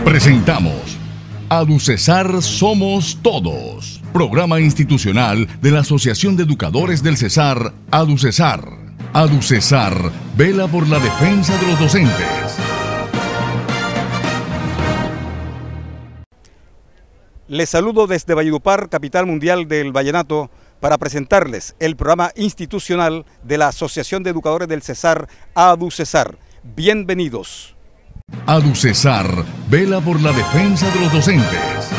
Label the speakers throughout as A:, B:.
A: Presentamos ADUCESAR Somos Todos, programa institucional de la Asociación de Educadores del Cesar, ADUCESAR. ADUCESAR vela por la defensa de los docentes.
B: Les saludo desde Valledupar, capital mundial del vallenato, para presentarles el programa institucional de la Asociación de Educadores del Cesar, ADUCESAR. Bienvenidos.
A: ADUCESAR vela por la defensa de los docentes.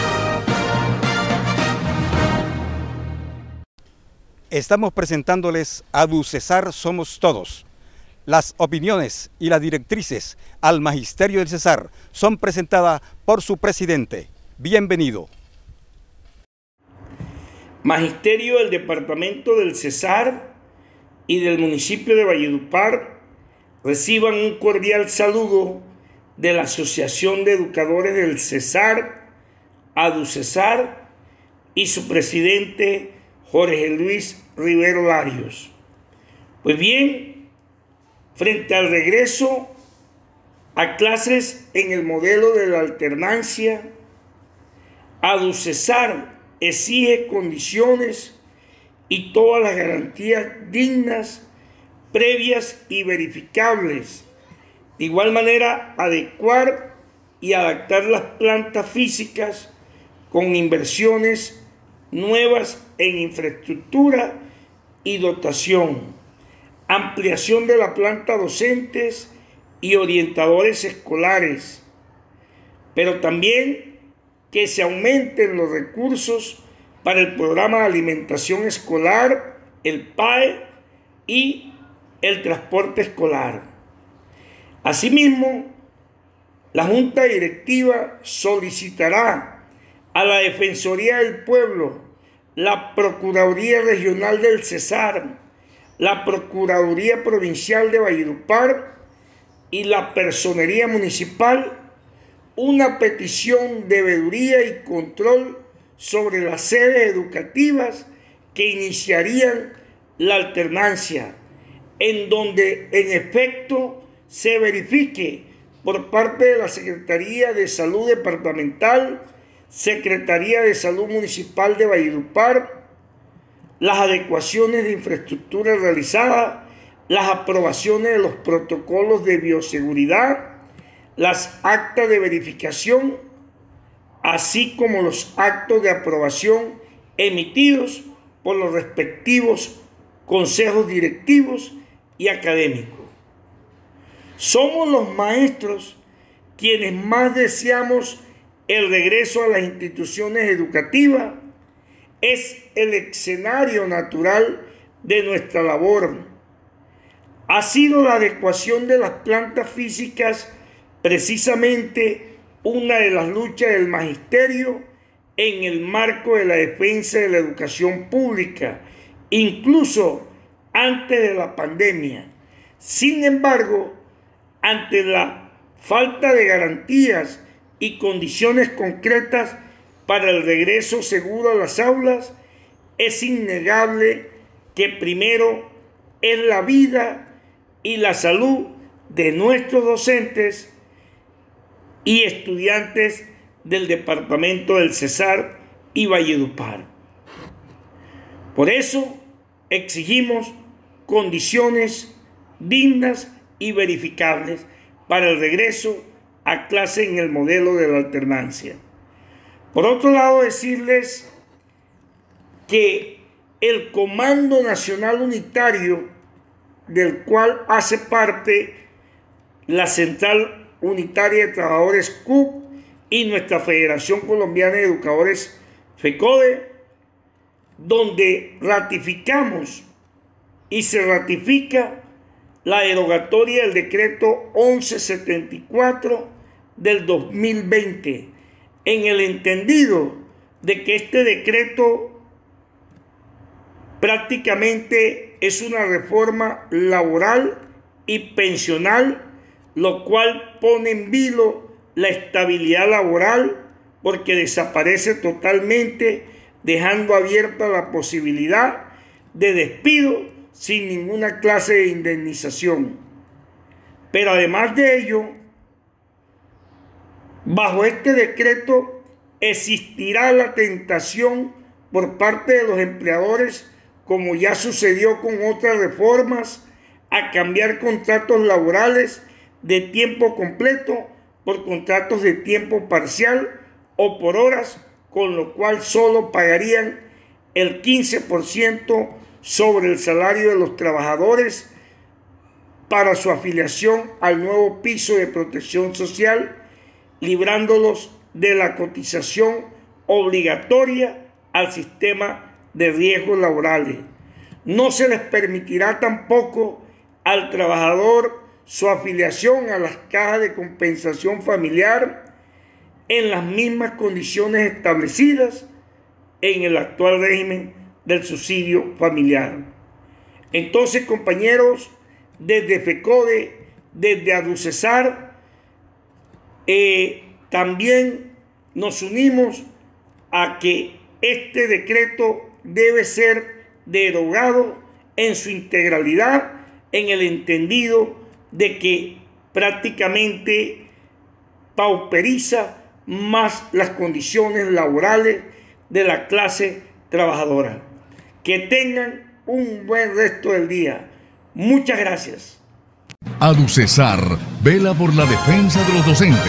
B: Estamos presentándoles ADUCESAR Somos Todos. Las opiniones y las directrices al Magisterio del Cesar son presentadas por su presidente. Bienvenido.
C: Magisterio del Departamento del Cesar y del municipio de Valledupar, reciban un cordial saludo de la Asociación de Educadores del Cesar, ADUCESAR, y su presidente Jorge Luis Rivero Larios. Pues bien, frente al regreso a clases en el modelo de la alternancia, ADUCESAR exige condiciones y todas las garantías dignas, previas y verificables. De igual manera, adecuar y adaptar las plantas físicas con inversiones nuevas en infraestructura y dotación, ampliación de la planta docentes y orientadores escolares, pero también que se aumenten los recursos para el programa de alimentación escolar, el PAE y el transporte escolar. Asimismo, la Junta Directiva solicitará a la Defensoría del Pueblo, la Procuraduría Regional del Cesar, la Procuraduría Provincial de Valledupar y la Personería Municipal una petición de veeduría y control sobre las sedes educativas que iniciarían la alternancia, en donde en efecto se verifique por parte de la Secretaría de Salud Departamental, Secretaría de Salud Municipal de Valledupar, las adecuaciones de infraestructura realizadas, las aprobaciones de los protocolos de bioseguridad, las actas de verificación, así como los actos de aprobación emitidos por los respectivos consejos directivos y académicos. Somos los maestros quienes más deseamos el regreso a las instituciones educativas. Es el escenario natural de nuestra labor. Ha sido la adecuación de las plantas físicas precisamente una de las luchas del magisterio en el marco de la defensa de la educación pública, incluso antes de la pandemia. Sin embargo, ante la falta de garantías y condiciones concretas para el regreso seguro a las aulas, es innegable que primero es la vida y la salud de nuestros docentes y estudiantes del Departamento del Cesar y Valledupar. Por eso exigimos condiciones dignas y verificables para el regreso a clase en el modelo de la alternancia. Por otro lado, decirles que el Comando Nacional Unitario, del cual hace parte la Central Unitaria de Trabajadores CUP y nuestra Federación Colombiana de Educadores FECODE, donde ratificamos y se ratifica la derogatoria del decreto 1174 del 2020, en el entendido de que este decreto prácticamente es una reforma laboral y pensional, lo cual pone en vilo la estabilidad laboral porque desaparece totalmente, dejando abierta la posibilidad de despido sin ninguna clase de indemnización. Pero además de ello, Bajo este decreto existirá la tentación por parte de los empleadores, como ya sucedió con otras reformas, a cambiar contratos laborales de tiempo completo por contratos de tiempo parcial o por horas, con lo cual solo pagarían el 15% sobre el salario de los trabajadores para su afiliación al nuevo piso de protección social, librándolos de la cotización obligatoria al sistema de riesgos laborales. No se les permitirá tampoco al trabajador su afiliación a las cajas de compensación familiar en las mismas condiciones establecidas en el actual régimen del subsidio familiar. Entonces, compañeros, desde FECODE, desde ADUCESAR, también nos unimos a que este decreto debe ser derogado en su integralidad, en el entendido de que prácticamente pauperiza más las condiciones laborales de la clase trabajadora. Que tengan un buen resto del día. Muchas gracias.
A: ADUCESAR vela por la defensa de los docentes.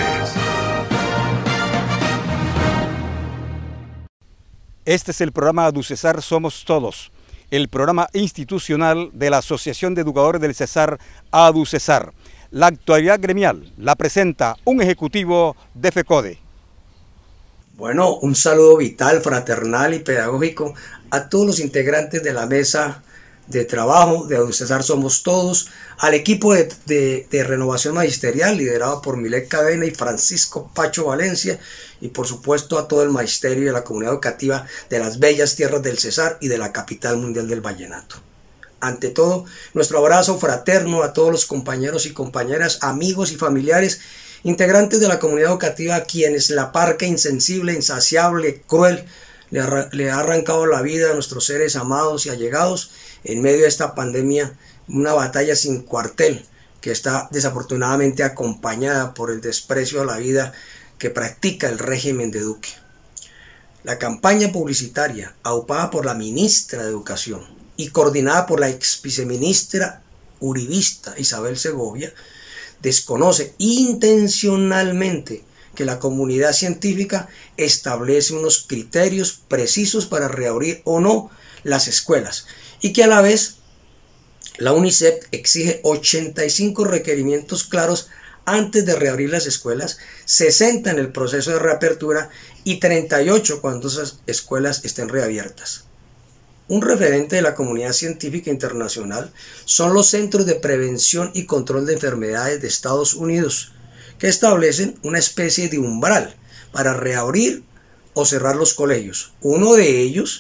B: Este es el programa ADUCESAR Somos Todos, el programa institucional de la Asociación de Educadores del Cesar, ADUCESAR. La actualidad gremial la presenta un ejecutivo de FECODE.
D: Bueno, un saludo vital, fraternal y pedagógico a todos los integrantes de la mesa de trabajo de ADUCESAR Somos Todos, al equipo de renovación magisterial liderado por Milet Cadena y Francisco Pacho Valencia, y por supuesto a todo el magisterio de la comunidad educativa de las bellas tierras del Cesar y de la capital mundial del vallenato. Ante todo, nuestro abrazo fraterno a todos los compañeros y compañeras, amigos y familiares, integrantes de la comunidad educativa a quienes la parca insensible, insaciable, cruel, le ha arrancado la vida a nuestros seres amados y allegados en medio de esta pandemia, una batalla sin cuartel que está desafortunadamente acompañada por el desprecio a la vida que practica el régimen de Duque. La campaña publicitaria, aupada por la ministra de Educación y coordinada por la ex viceministra uribista Isabel Segovia, desconoce intencionalmente que la comunidad científica establece unos criterios precisos para reabrir o no las escuelas, y que a la vez la UNICEF exige 85 requerimientos claros antes de reabrir las escuelas, 60 en el proceso de reapertura y 38 cuando esas escuelas estén reabiertas. Un referente de la comunidad científica internacional son los Centros de Prevención y Control de Enfermedades de Estados Unidos, que establecen una especie de umbral para reabrir o cerrar los colegios. Uno de ellos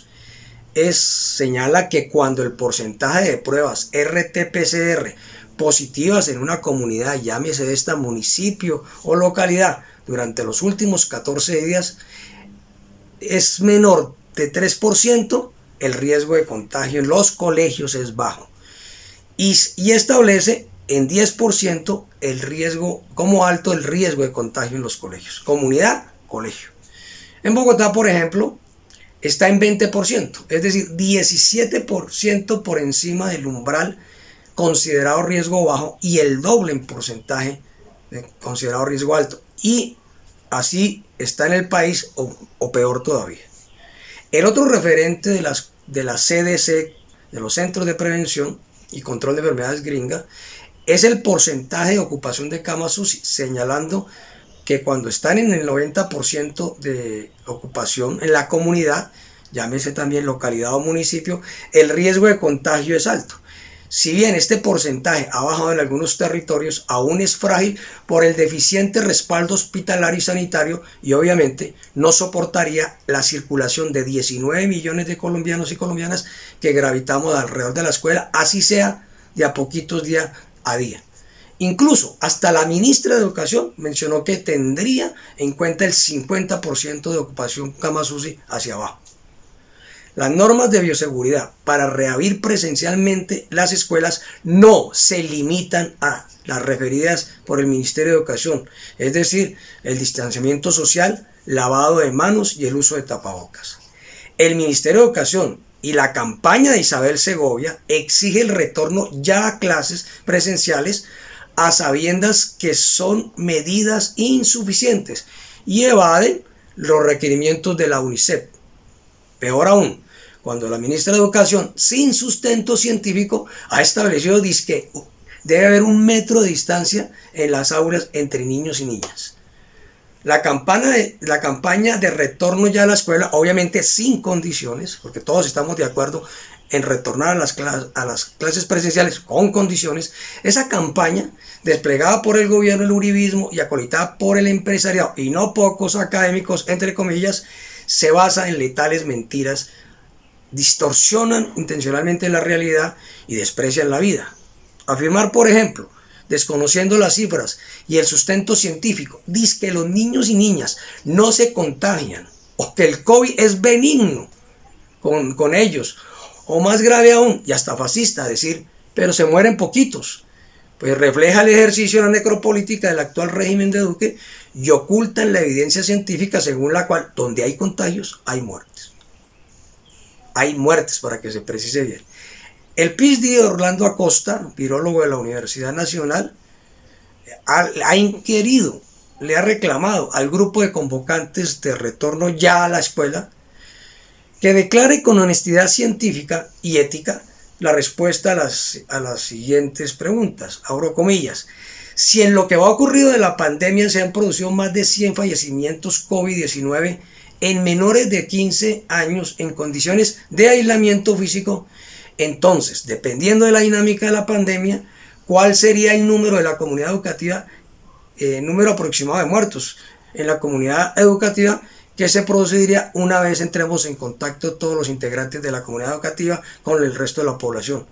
D: señala que cuando el porcentaje de pruebas RT-PCR positivas en una comunidad, llámese de esta municipio o localidad, durante los últimos 14 días es menor de 3%, el riesgo de contagio en los colegios es bajo. Y establece en 10% el riesgo, como alto el riesgo de contagio en los colegios. Comunidad, colegio. En Bogotá, por ejemplo, está en 20%, es decir, 17% por encima del umbral considerado riesgo bajo y el doble en porcentaje considerado riesgo alto. Y así está en el país o peor todavía. El otro referente de la CDC, de los Centros de Prevención y Control de Enfermedades gringa, es el porcentaje de ocupación de camas UCI, señalando que cuando están en el 90% de ocupación en la comunidad, llámese también localidad o municipio, el riesgo de contagio es alto. Si bien este porcentaje ha bajado en algunos territorios, aún es frágil por el deficiente respaldo hospitalario y sanitario, y obviamente no soportaría la circulación de 19 millones de colombianos y colombianas que gravitamos alrededor de la escuela, así sea de a poquitos día a día. Incluso hasta la ministra de Educación mencionó que tendría en cuenta el 50% de ocupación camas UCI hacia abajo. Las normas de bioseguridad para reabrir presencialmente las escuelas no se limitan a las referidas por el Ministerio de Educación, es decir, el distanciamiento social, lavado de manos y el uso de tapabocas. El Ministerio de Educación y la campaña de Isabel Segovia exige el retorno ya a clases presenciales a sabiendas que son medidas insuficientes y evaden los requerimientos de la UNICEF. Peor aún, cuando la ministra de Educación, sin sustento científico, ha establecido que debe haber 1 metro de distancia en las aulas entre niños y niñas. La campaña de retorno ya a la escuela, obviamente sin condiciones, porque todos estamos de acuerdo en retornar a las clases presenciales con condiciones. Esa campaña, desplegada por el gobierno del uribismo y acolitada por el empresariado y no pocos académicos, entre comillas, se basa en letales mentiras, distorsionan intencionalmente la realidad y desprecian la vida. Afirmar, por ejemplo, desconociendo las cifras y el sustento científico, dice que los niños y niñas no se contagian o que el COVID es benigno con ellos, o más grave aún, y hasta fascista, decir, pero se mueren poquitos, pues refleja el ejercicio de la necropolítica del actual régimen de Duque y ocultan la evidencia científica según la cual donde hay contagios hay muertes. Hay muertes, para que se precise bien. El PhD de Orlando Acosta, virólogo de la Universidad Nacional, ha inquirido, le ha reclamado al grupo de convocantes de retorno ya a la escuela que declare con honestidad científica y ética la respuesta a las siguientes preguntas. Abro comillas. Si en lo que va ocurrido de la pandemia se han producido más de 100 fallecimientos COVID-19 en menores de 15 años en condiciones de aislamiento físico, entonces, dependiendo de la dinámica de la pandemia, ¿cuál sería el número de la comunidad educativa, número aproximado de muertos en la comunidad educativa que se produciría una vez entremos en contacto todos los integrantes de la comunidad educativa con el resto de la población?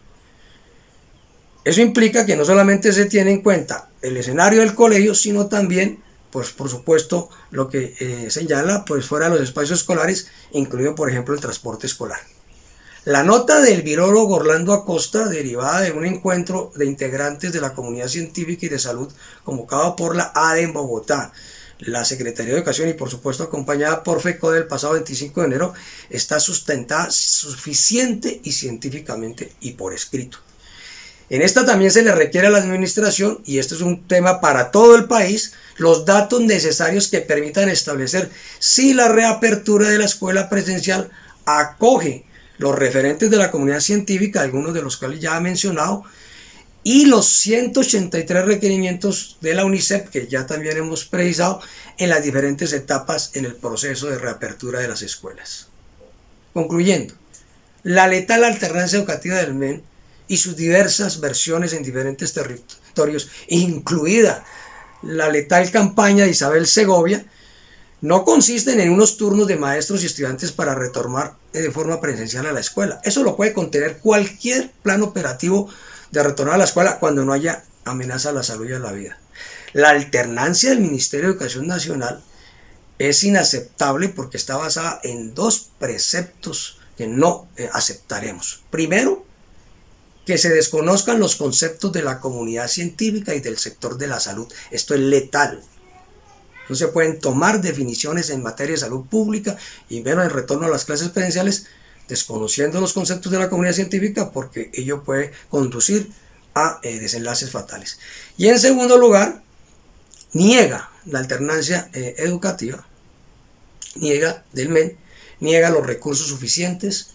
D: Eso implica que no solamente se tiene en cuenta el escenario del colegio, sino también, pues por supuesto, lo que señala pues fuera de los espacios escolares, incluido por ejemplo el transporte escolar. La nota del virólogo Orlando Acosta, derivada de un encuentro de integrantes de la comunidad científica y de salud convocado por la ADE en Bogotá, la Secretaría de Educación y por supuesto acompañada por FECODE el pasado 25 de enero, está sustentada suficiente y científicamente y por escrito. En esta también se le requiere a la administración, y esto es un tema para todo el país, los datos necesarios que permitan establecer si la reapertura de la escuela presencial acoge los referentes de la comunidad científica, algunos de los cuales ya he mencionado, y los 183 requerimientos de la UNICEF que ya también hemos precisado en las diferentes etapas en el proceso de reapertura de las escuelas. Concluyendo, la letal alternancia educativa del MEN y sus diversas versiones en diferentes territorios, incluida la letal campaña de Isabel Segovia, no consisten en unos turnos de maestros y estudiantes para retornar de forma presencial a la escuela. Eso lo puede contener cualquier plan operativo de retornar a la escuela cuando no haya amenaza a la salud y a la vida. La alternancia del Ministerio de Educación Nacional es inaceptable porque está basada en 2 preceptos que no aceptaremos. Primero, que se desconozcan los conceptos de la comunidad científica y del sector de la salud. Esto es letal. No se pueden tomar definiciones en materia de salud pública y menos en retorno a las clases presenciales desconociendo los conceptos de la comunidad científica, porque ello puede conducir a desenlaces fatales. Y en segundo lugar, niega la alternancia educativa, niega del MEN, niega los recursos suficientes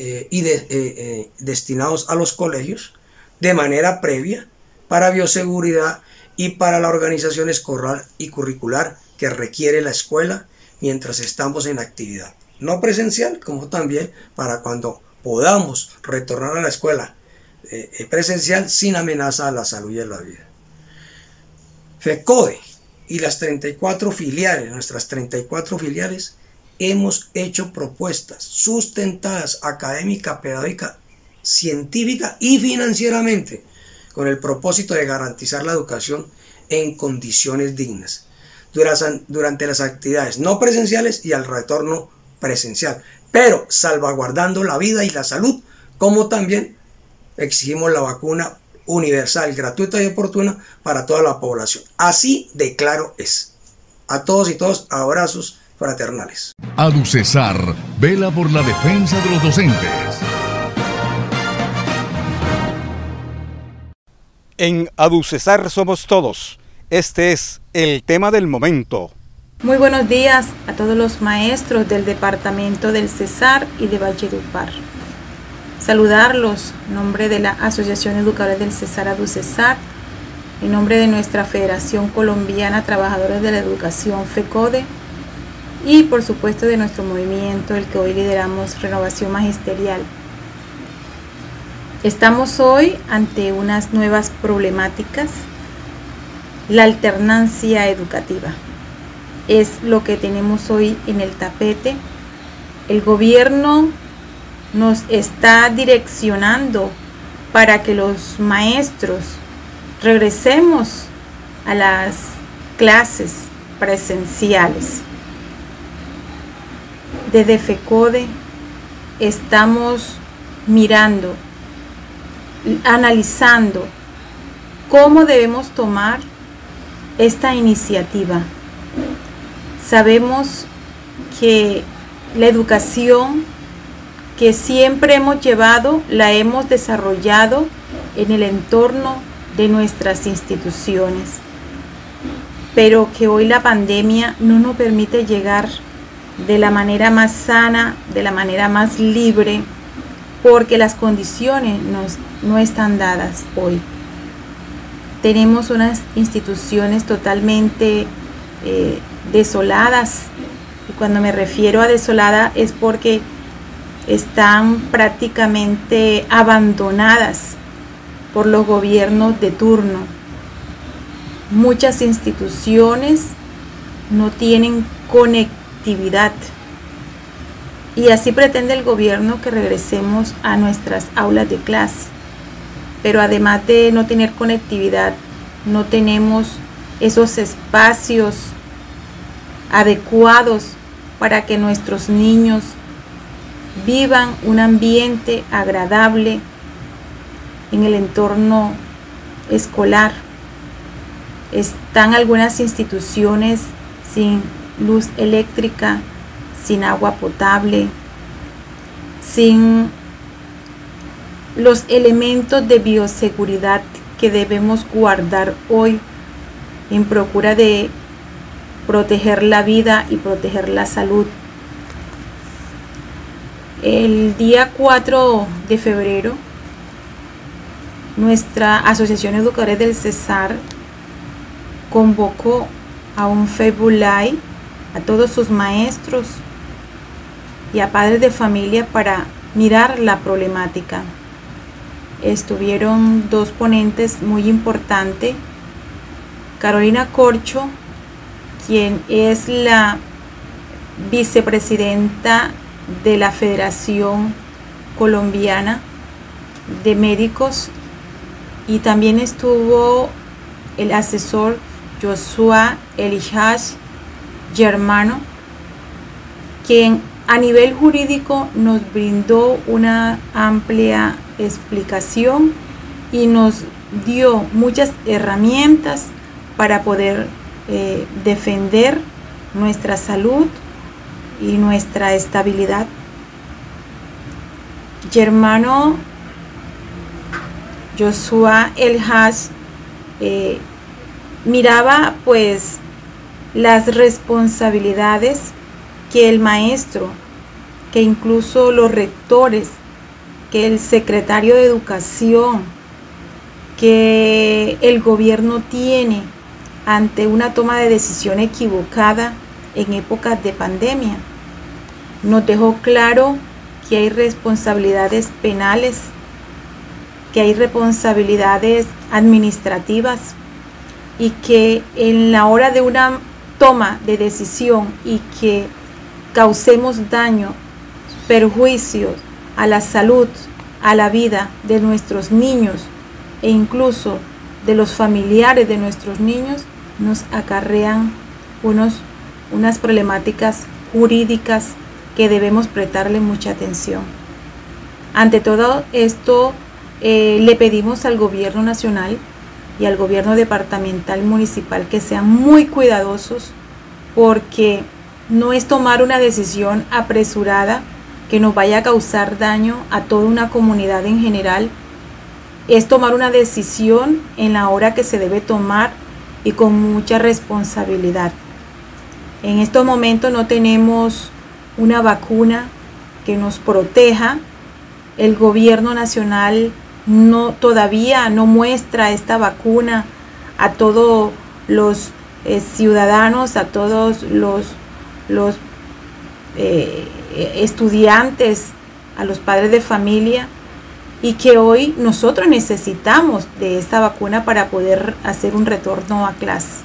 D: destinados a los colegios de manera previa para bioseguridad y para la organización escolar y curricular que requiere la escuela mientras estamos en actividad, no presencial, como también para cuando podamos retornar a la escuela presencial sin amenaza a la salud y a la vida. FECODE y las 34 filiales, nuestras 34 filiales, hemos hecho propuestas sustentadas académica, pedagógica, científica y financieramente con el propósito de garantizar la educación en condiciones dignas durante las actividades no presenciales y al retorno presencial, pero salvaguardando la vida y la salud, como también exigimos la vacuna universal, gratuita y oportuna para toda la población. Así de claro es. A todos y todas, abrazos fraternales.
A: ADUCESAR vela por la defensa de los docentes.
B: En ADUCESAR somos todos. Este es el tema del momento.
E: Muy buenos días a todos los maestros del departamento del Cesar y de Valledupar. Saludarlos en nombre de la Asociación Educadora del Cesar ADUCESAR, en nombre de nuestra Federación Colombiana Trabajadores de la Educación FECODE y por supuesto de nuestro movimiento, el que hoy lideramos, Renovación Magisterial. Estamos hoy ante unas nuevas problemáticas. La alternancia educativa es lo que tenemos hoy en el tapete. El gobierno nos está direccionando para que los maestros regresemos a las clases presenciales. Desde FECODE estamos mirando, analizando cómo debemos tomar esta iniciativa. Sabemos que la educación que siempre hemos llevado, la hemos desarrollado en el entorno de nuestras instituciones, pero que hoy la pandemia no nos permite llegar de la manera más sana, de la manera más libre, porque las condiciones no están dadas hoy. Tenemos unas instituciones totalmente desoladas, y cuando me refiero a desolada es porque están prácticamente abandonadas por los gobiernos de turno. Muchas instituciones no tienen conectividad y así pretende el gobierno que regresemos a nuestras aulas de clase. Pero además de no tener conectividad, no tenemos esos espacios adecuados para que nuestros niños vivan un ambiente agradable en el entorno escolar. Están algunas instituciones sin luz eléctrica, sin agua potable, sin los elementos de bioseguridad que debemos guardar hoy en procura de proteger la vida y proteger la salud. El día 4 de febrero, nuestra Asociación Educadora del Cesar convocó a un Facebook Live a todos sus maestros y a padres de familia para mirar la problemática. Estuvieron dos ponentes muy importantes, Carolina Corcho, quien es la vicepresidenta de la Federación Colombiana de Médicos, y también estuvo el asesor Joshua Elías Germano, quien a nivel jurídico nos brindó una amplia explicación y nos dio muchas herramientas para poder defender nuestra salud y nuestra estabilidad. Germano Joshua Elías miraba pues las responsabilidades que el maestro, que incluso los rectores, que el secretario de Educación, que el gobierno tiene ante una toma de decisión equivocada en épocas de pandemia. Nos dejó claro que hay responsabilidades penales, que hay responsabilidades administrativas y que en la hora de una toma de decisión y que causemos daño, perjuicios a la salud, a la vida de nuestros niños e incluso de los familiares de nuestros niños, nos acarrean unas problemáticas jurídicas que debemos prestarle mucha atención. Ante todo esto, le pedimos al gobierno nacional y al gobierno departamental municipal que sean muy cuidadosos, porque no es tomar una decisión apresurada que nos vaya a causar daño a toda una comunidad en general. Es tomar una decisión en la hora que se debe tomar y con mucha responsabilidad. En estos momentos no tenemos una vacuna que nos proteja. El gobierno nacional todavía no muestra esta vacuna a todos los ciudadanos, a todos los estudiantes, a los padres de familia, y que hoy nosotros necesitamos de esta vacuna para poder hacer un retorno a clase.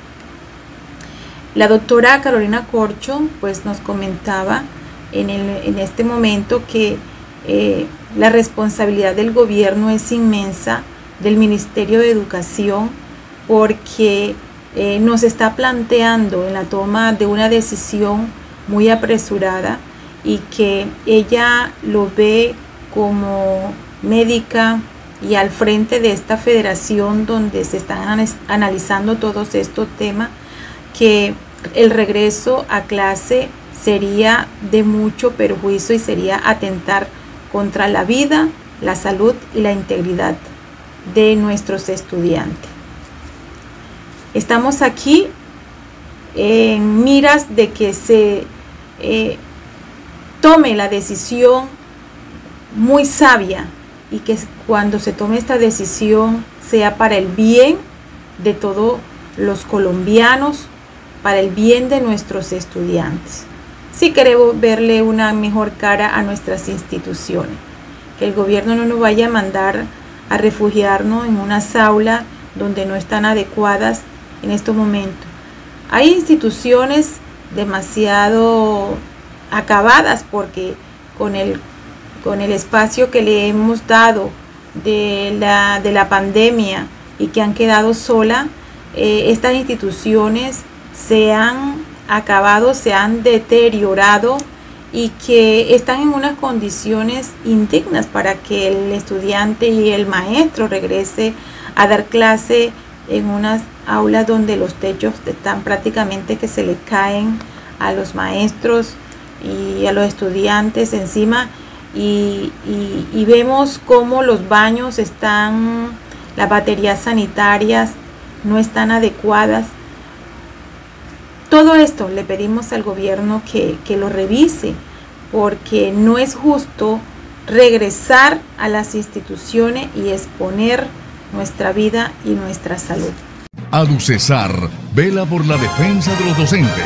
E: La doctora Carolina Corcho pues nos comentaba en este momento que la responsabilidad del gobierno es inmensa, del Ministerio de Educación, porque nos está planteando en la toma de una decisión muy apresurada, y que ella lo ve como médica y al frente de esta federación donde se están analizando todos estos temas, que el regreso a clase sería de mucho perjuicio y sería atentar contra la vida, la salud y la integridad de nuestros estudiantes. Estamos aquí en miras de que se tome la decisión muy sabia, y que cuando se tome esta decisión sea para el bien de todos los colombianos, para el bien de nuestros estudiantes. Sí queremos verle una mejor cara a nuestras instituciones, que el gobierno no nos vaya a mandar a refugiarnos en unas aulas donde no están adecuadas en estos momentos. Hay instituciones demasiado acabadas, porque con el espacio que le hemos dado de la pandemia y que han quedado solas, estas instituciones se han acabado, se han deteriorado, y que están en unas condiciones indignas para que el estudiante y el maestro regrese a dar clase en unas aulas donde los techos están prácticamente que se le caen a los maestros y a los estudiantes encima, y vemos cómo los baños las baterías sanitarias no están adecuadas. Todo esto le pedimos al gobierno que lo revise, porque no es justo regresar a las instituciones y exponer nuestra vida y nuestra salud.
A: ADUCESAR vela por la defensa de los docentes.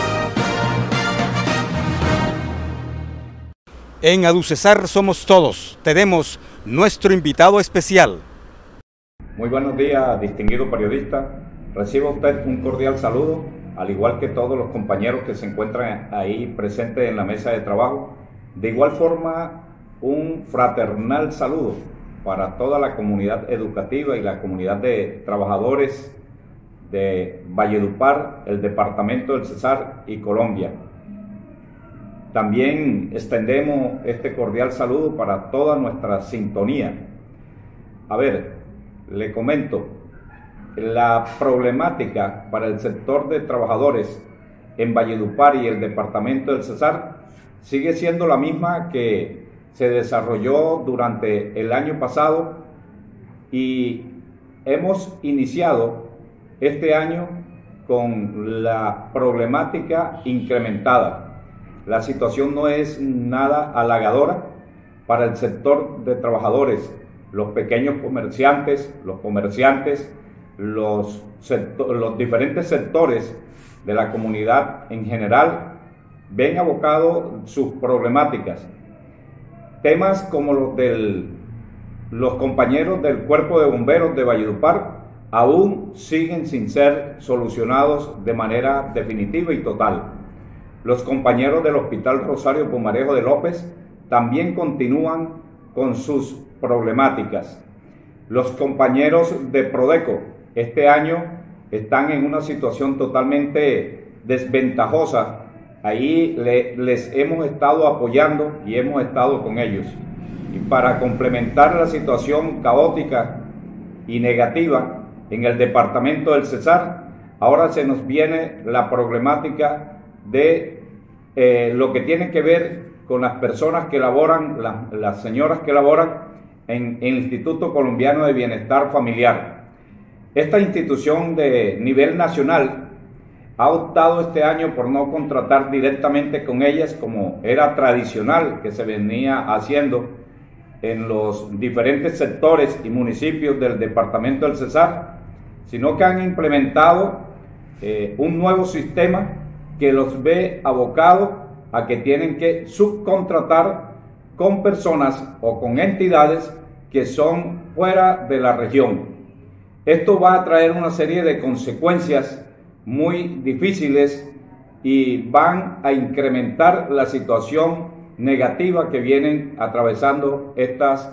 B: En ADUCESAR somos todos. Tenemos nuestro invitado especial.
F: Muy buenos días, distinguido periodista. Reciba usted un cordial saludo, al igual que todos los compañeros que se encuentran ahí presentes en la mesa de trabajo. De igual forma, un fraternal saludo para toda la comunidad educativa y la comunidad de trabajadores de Valledupar, el departamento del Cesar y Colombia. También extendemos este cordial saludo para toda nuestra sintonía. A ver, le comento, la problemática para el sector de trabajadores en Valledupar y el departamento del Cesar sigue siendo la misma que se desarrolló durante el año pasado, y hemos iniciado este año con la problemática incrementada. La situación no es nada halagadora para el sector de trabajadores, los pequeños comerciantes, los diferentes sectores de la comunidad en general ven abocados sus problemáticas. Temas como los compañeros del Cuerpo de Bomberos de Valledupar aún siguen sin ser solucionados de manera definitiva y total. Los compañeros del Hospital Rosario Pumarejo de López también continúan con sus problemáticas. Los compañeros de Prodeco este año están en una situación totalmente desventajosa ahí les hemos estado apoyando y hemos estado con ellos. Y para complementar la situación caótica y negativa en el departamento del Cesar, ahora se nos viene la problemática de lo que tiene que ver con las personas que laboran, las señoras que laboran en el Instituto Colombiano de Bienestar Familiar. Esta institución de nivel nacional ha optado este año por no contratar directamente con ellas como era tradicional que se venía haciendo en los diferentes sectores y municipios del departamento del Cesar, sino que han implementado un nuevo sistema que los ve abocados a que tienen que subcontratar con personas o con entidades que son fuera de la región. Esto va a traer una serie de consecuencias muy difíciles y van a incrementar la situación negativa que vienen atravesando estas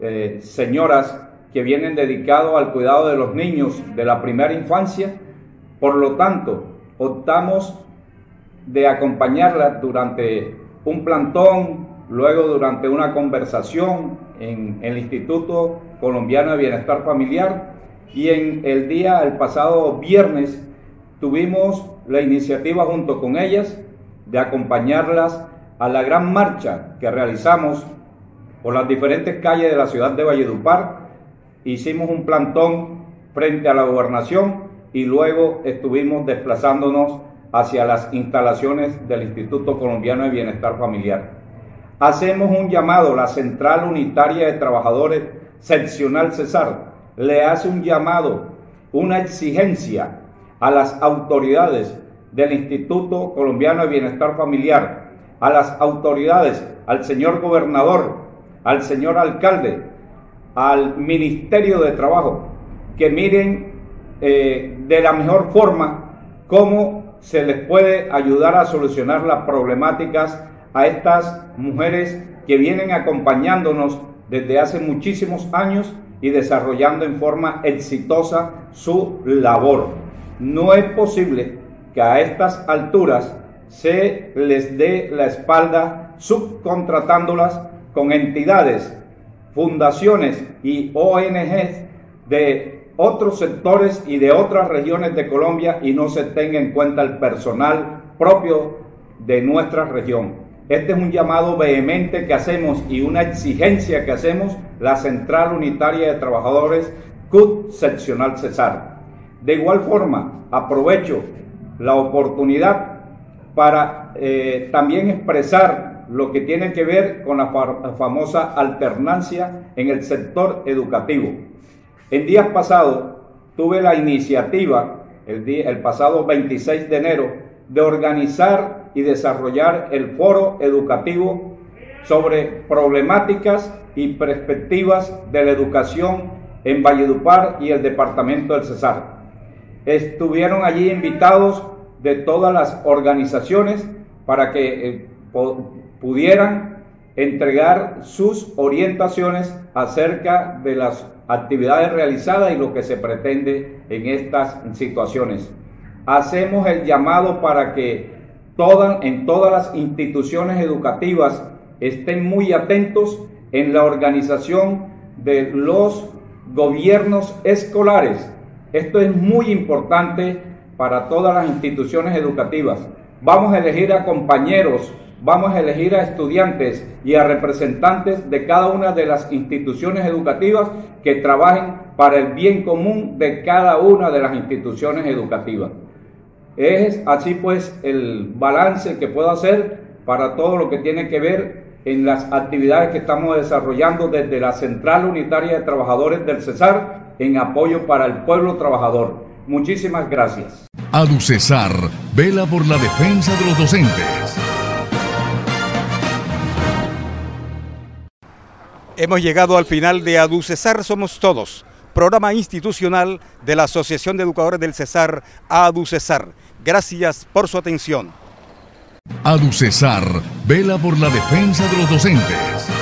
F: señoras que vienen dedicados al cuidado de los niños de la primera infancia. Por lo tanto, optamos de acompañarlas durante un plantón, luego durante una conversación en el Instituto Colombiano de Bienestar Familiar, y en el pasado viernes tuvimos la iniciativa junto con ellas de acompañarlas a la gran marcha que realizamos por las diferentes calles de la ciudad de Valledupar. Hicimos un plantón frente a la gobernación y luego estuvimos desplazándonos hacia las instalaciones del Instituto Colombiano de Bienestar Familiar. Hacemos un llamado, la Central Unitaria de Trabajadores Seccional Cesar le hace un llamado, una exigencia a las autoridades del Instituto Colombiano de Bienestar Familiar, a las autoridades, al señor gobernador, al señor alcalde, al Ministerio de Trabajo, que miren de la mejor forma cómo se les puede ayudar a solucionar las problemáticas a estas mujeres que vienen acompañándonos desde hace muchísimos años y desarrollando en forma exitosa su labor. No es posible que a estas alturas se les dé la espalda subcontratándolas con entidades, fundaciones y ONGs de otros sectores y de otras regiones de Colombia y no se tenga en cuenta el personal propio de nuestra región. Este es un llamado vehemente que hacemos y una exigencia que hacemos la Central Unitaria de Trabajadores CUT Seccional Cesar. De igual forma, aprovecho la oportunidad para también expresar lo que tiene que ver con la famosa alternancia en el sector educativo. En días pasados tuve la iniciativa, el pasado 26 de enero, de organizar y desarrollar el foro educativo sobre problemáticas y perspectivas de la educación en Valledupar y el departamento del Cesar. Estuvieron allí invitados de todas las organizaciones para que pudieran entregar sus orientaciones acerca de las actividades realizadas y lo que se pretende en estas situaciones. Hacemos el llamado para que en todas las instituciones educativas estén muy atentos en la organización de los gobiernos escolares. Esto es muy importante para todas las instituciones educativas. Vamos a elegir a compañeros, vamos a elegir a estudiantes y a representantes de cada una de las instituciones educativas que trabajen para el bien común de cada una de las instituciones educativas. Es así pues el balance que puedo hacer para todo lo que tiene que ver en las actividades que estamos desarrollando desde la Central Unitaria de Trabajadores del Cesar en apoyo para el pueblo trabajador. Muchísimas gracias.
A: ADUCESAR vela por la defensa de los docentes.
B: Hemos llegado al final de ADUCESAR Somos Todos, programa institucional de la Asociación de Educadores del Cesar, ADUCESAR. Gracias por su atención.
A: ADUCESAR vela por la defensa de los docentes.